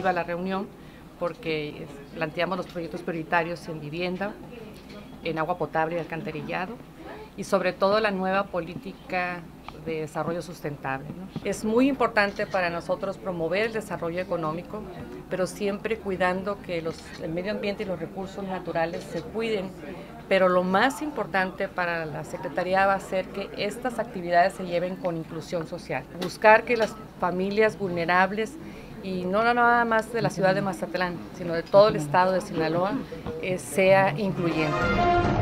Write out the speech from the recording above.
positiva la reunión porque planteamos los proyectos prioritarios en vivienda, en agua potable y alcantarillado y sobre todo la nueva política de desarrollo sustentable, ¿no? Es muy importante para nosotros promover el desarrollo económico, pero siempre cuidando que el medio ambiente y los recursos naturales se cuiden. Pero lo más importante para la Secretaría va a ser que estas actividades se lleven con inclusión social. Buscar que las familias vulnerables, y no nada más de la ciudad de Mazatlán, sino de todo el estado de Sinaloa, sea incluyente.